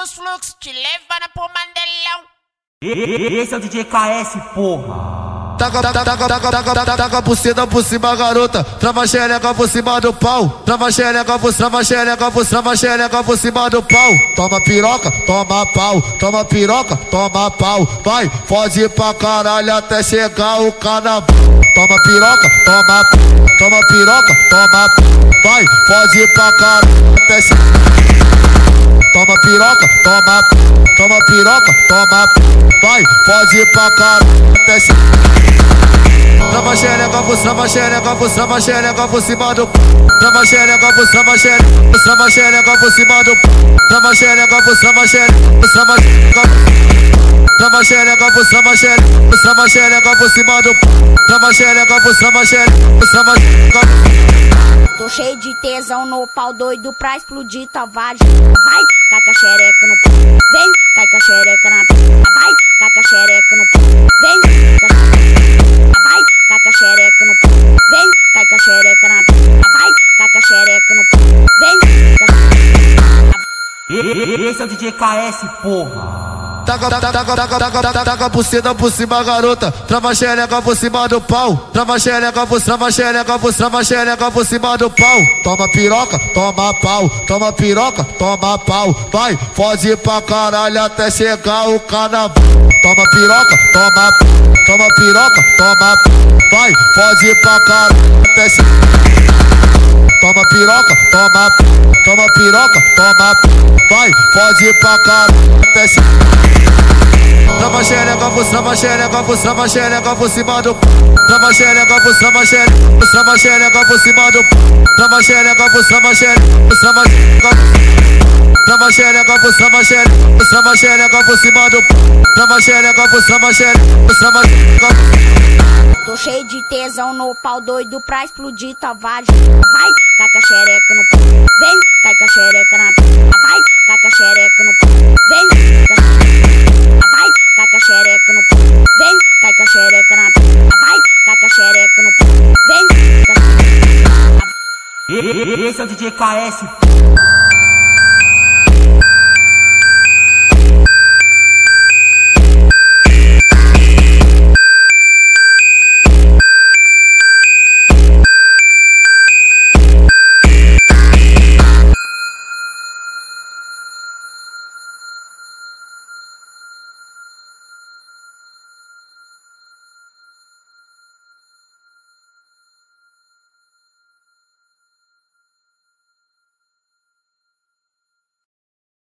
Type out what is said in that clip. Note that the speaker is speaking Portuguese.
dos fluxos, te levando pro Mandelão. Esse é o DJ KS, porra. Taca a buceta por cima, garota. Trava a xereca por cima do pau. Trava a xereca por cima do pau. Toma piroca, toma pau. Toma piroca, toma pau. Vai, fode pra caralho até chegar o carnaval. Toma piroca, toma pau. Toma piroca, toma pau. Vai, fode pra caralho até chegar. Toma piroca, toma pau. Toma piroca, toma pau. Vai, fode pra caralho até chegar. Trava a xereca por cima do pau. Trava a xereca por cima do pau. Trava a xereca por cima Trava a xereca por cima do pau. Trava a xereca por cima Tô cheio de tesão no pau, doido pra explodir tua vagina. Vai, cai com a xereca no pau. Vem, cai com a xereca na pista. Vai, cai com a xereca no pau. Vem, vai, cai com a xereca no pau. Vem, cai com a xereca na pista. Vai, cai com a xereca no pau. Vem, esse é o DJ KS, porra. Taca a buceta por cima, garota. Trava a xereca por cima do pau. Trava a xereca por cima do pau. Toma piroca, toma pau. Toma piroca, toma pau. Vai, fode pra caralho até chegar o carnaval. Toma piroca, toma pau. Toma piroca, toma pau. Vai, fode pra caralho até chegar. Toma piroca, toma pau. Toma piroca, toma pau. Vai, fode pra caralho até chegar. Trava a xereca por cima do pau. Trava a xereca por cima do pau. Trava a xereca por cima Trava a xereca por cima do pau. Trava a xereca por cima tô cheio de tesão no pau, doido pra explodir tua vagina. Vai, cai com a xereca no pau. Vem, cai com a xereca na pista. Vai, cai com a xereca no pau. Vem, vai, cai com a xereca no pau. Vem, cai com a xereca na pista. Vai, cai com a xereca no pau. Vem, esse é o DJ KS, porra.